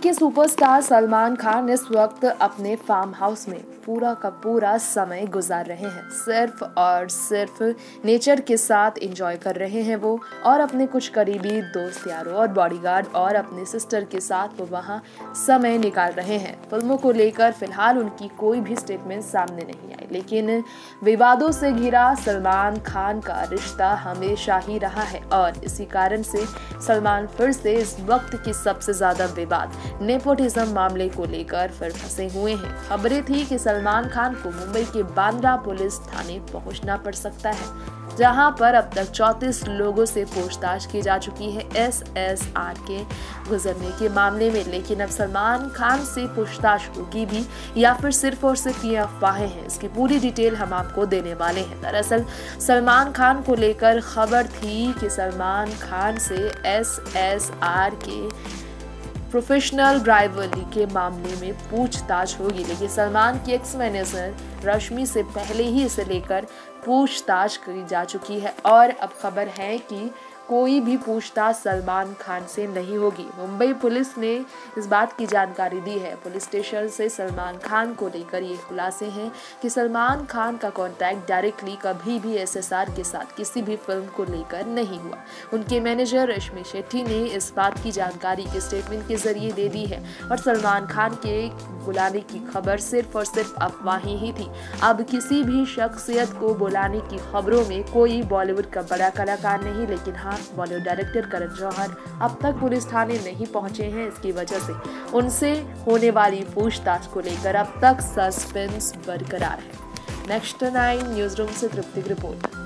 के सुपरस्टार सलमान खान इस वक्त अपने फार्म हाउस में पूरा का पूरा समय गुजार रहे हैं। सिर्फ और सिर्फ नेचर के साथ एंजॉय कर रहे हैं वो, और अपने कुछ करीबी दोस्त यारों और बॉडीगार्ड और अपने सिस्टर के साथ वो वहाँ समय निकाल रहे हैं। फिल्मों को लेकर फिलहाल उनकी कोई भी स्टेटमेंट सामने नहीं आई, लेकिन विवादों से घिरा सलमान खान का रिश्ता हमेशा ही रहा है और इसी कारण से सलमान फिर से इस वक्त की सबसे ज्यादा विवाद नेपोटिज्म मामले को लेकर फिर फंसे हुए हैं। खबरें थी कि सलमान खान को मुंबई के बांद्रा पुलिस थाने पहुंचना पड़ सकता है, जहां पर अब तक 34 लोगों से पूछताछ की जा चुकी है SSR के गुजरने के मामले में। लेकिन अब सलमान खान से पूछताछ होगी भी या फिर सिर्फ और सिर्फ ये अफवाहें हैं, इसकी पूरी डिटेल हम आपको देने वाले हैं। दरअसल सलमान खान को लेकर खबर थी कि सलमान खान से SSR के प्रोफेशनल ड्राइवरी के मामले में पूछताछ होगी, लेकिन सलमान की एक्स मैनेजर रश्मि से पहले ही इसे लेकर पूछताछ की जा चुकी है और अब खबर है कि कोई भी पूछताछ सलमान खान से नहीं होगी। मुंबई पुलिस ने इस बात की जानकारी दी है। पुलिस स्टेशन से सलमान खान को लेकर ये खुलासे हैं कि सलमान खान का कांटेक्ट डायरेक्टली कभी भी SSR के साथ किसी भी फिल्म को लेकर नहीं हुआ। उनके मैनेजर रश्मि शेट्टी ने इस बात की जानकारी के स्टेटमेंट के जरिए दे दी है और सलमान खान के बुलाने की खबर सिर्फ और सिर्फ अफवाहें ही थी। अब किसी भी शख्सियत को बुलाने की खबरों में कोई बॉलीवुड का बड़ा कलाकार नहीं, लेकिन हाँ, बॉलीवुड डायरेक्टर करण जौहर अब तक पुलिस थाने नहीं पहुंचे हैं। इसकी वजह से उनसे होने वाली पूछताछ को लेकर अब तक सस्पेंस बरकरार है। नेक्स्ट 9 न्यूज रूम से तृप्ति की रिपोर्ट।